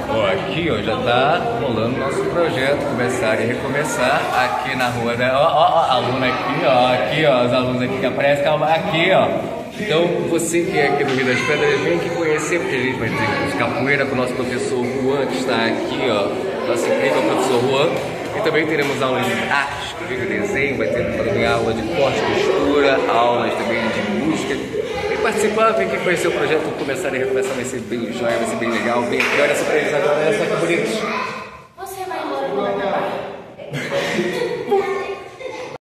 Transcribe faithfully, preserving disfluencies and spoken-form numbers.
Ó, aqui ó, já tá rolando nosso projeto Começar e Recomeçar aqui na rua, né? Ó, ó, ó, aluno aqui, ó, aqui ó, os alunos aqui que aparecem, calma, aqui ó. Então você que é aqui do Rio das Pedras, vem aqui conhecer, porque a gente vai ter de capoeira com o nosso professor Juan, que está aqui ó, nosso incrível professor Juan. E também teremos aulas de arte, comigo desenho, vai ter também aula de corte, costura, aulas também de música. E participar, vem aqui conhecer o projeto Começar e Recomeçar, vai ser bem joia, vai ser bem legal. Vem aqui, olha essa pra eles agora, olha só que bonito.